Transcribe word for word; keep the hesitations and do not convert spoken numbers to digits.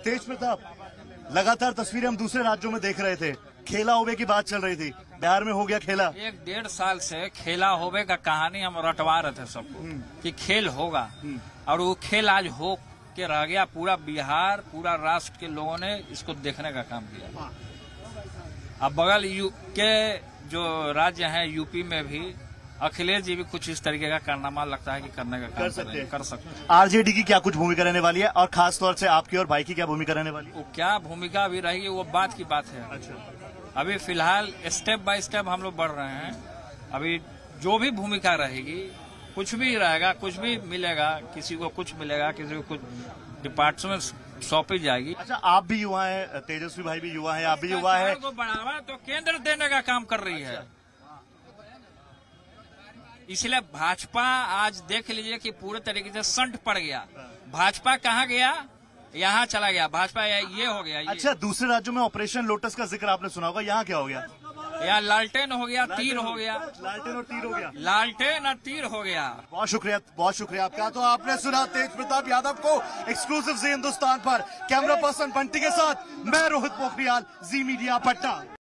तेज प्रताप, लगातार तस्वीरें हम दूसरे राज्यों में देख रहे थे, खेला होवे की बात चल रही थी, बिहार में हो गया खेला। एक डेढ़ साल से खेला होवे का कहानी हम रटवा रहे थे सबको कि खेल होगा, और वो खेल आज हो के रह गया। पूरा बिहार, पूरा राष्ट्र के लोगों ने इसको देखने का काम किया। अब बगल यू के जो राज्य हैं, यूपी में भी अखिलेश जी भी कुछ इस तरीके का कारनामा लगता है कि करने का काम कर सकते हैं। कर सकते हैं। आरजेडी की क्या कुछ भूमिका रहने वाली है, और खास तौर से आपकी और भाई की क्या भूमिका रहने वाली है? वो क्या भूमिका भी रहेगी वो बात की बात है। अच्छा, अभी फिलहाल स्टेप बाय स्टेप हम लोग बढ़ रहे हैं। अभी जो भी भूमिका रहेगी, कुछ भी रहेगा, कुछ भी मिलेगा, किसी को कुछ मिलेगा, किसी को कुछ डिपार्टमेंट सौंपी जाएगी। अच्छा, आप भी युवा हैं, तेजस्वी भाई भी युवा हैं, आप भी युवा हैं। को बढ़ावा तो केंद्र देने का काम कर रही है। इसलिए भाजपा आज देख लीजिए कि पूरे तरीके से संट पड़ गया। भाजपा कहाँ गया? यहाँ चला गया। भाजपा ये हो गया। अच्छा, दूसरे राज्यों में ऑपरेशन लोटस का जिक्र आपने सुना होगा, यहाँ क्या हो गया? यहाँ लालटेन हो गया, तीर हो गया। लालटेन और तीर हो गया। लालटेन और तीर हो गया। बहुत शुक्रिया, बहुत शुक्रिया आपका। तो आपने सुना तेज प्रताप यादव को एक्सक्लूसिव से हिंदुस्तान पर। कैमरा पर्सन बंटी के साथ मैं रोहित पोखरियाल, जी मीडिया पटना।